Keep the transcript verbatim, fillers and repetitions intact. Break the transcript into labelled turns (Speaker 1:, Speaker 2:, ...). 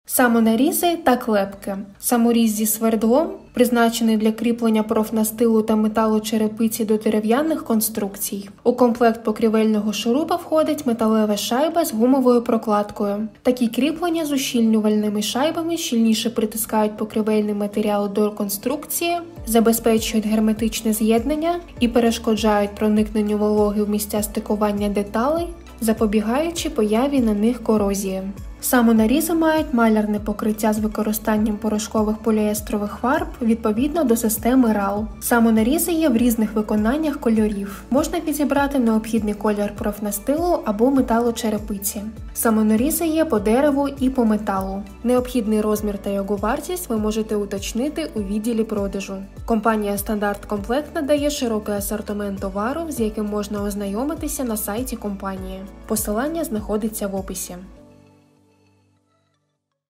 Speaker 1: Самонарізи та клепки. Саморіз зі свердлом, призначений для кріплення профнастилу та металочерепиці до дерев'яних конструкцій. У комплект покрівельного шурупа входить металева шайба з гумовою прокладкою. Такі кріплення з ущільнювальними шайбами щільніше притискають покрівельний матеріал до конструкції, забезпечують герметичне з'єднання і перешкоджають проникненню вологи в місця стикування деталей, запобігаючи появі на них корозії. Самонарізи мають малярне покриття з використанням порошкових поліестрових фарб відповідно до системи рал. Самонарізи є в різних виконаннях кольорів. Можна підібрати необхідний колір профнастилу або металочерепиці. Самонарізи є по дереву і по металу. Необхідний розмір та його вартість ви можете уточнити у відділі продажу. Компанія Стандарт Комплект надає широкий асортимент товару, з яким можна ознайомитися на сайті компанії. Посилання знаходиться в описі.